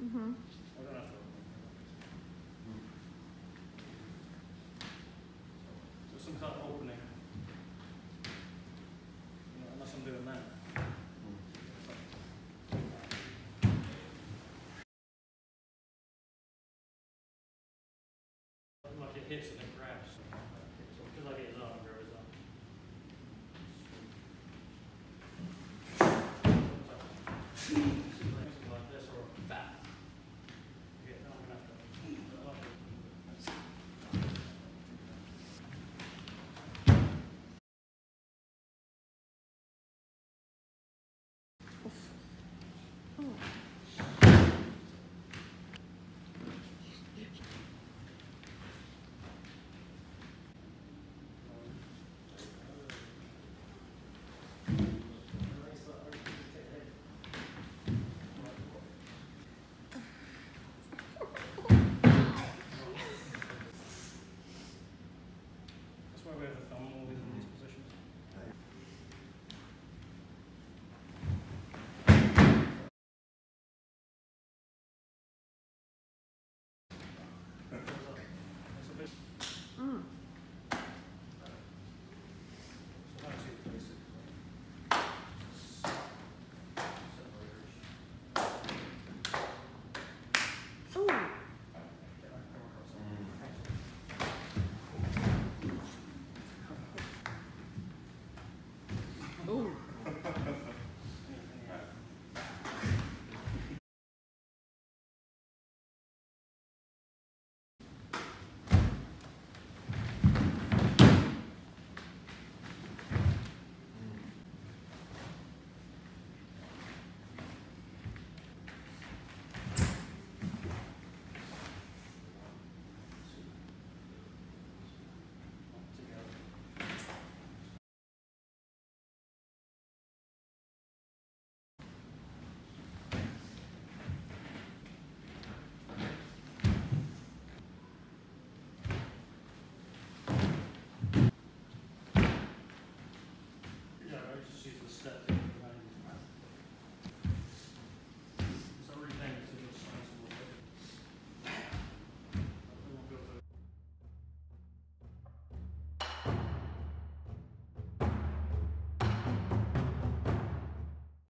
Mm-hmm. I don't have to. So some kind of opening. You know, unless I'm doing that. Like it hits and it grabs. So because I get his arm, there is like this or that. Yeah, no, I'm gonna have to. That's why we have a thumb.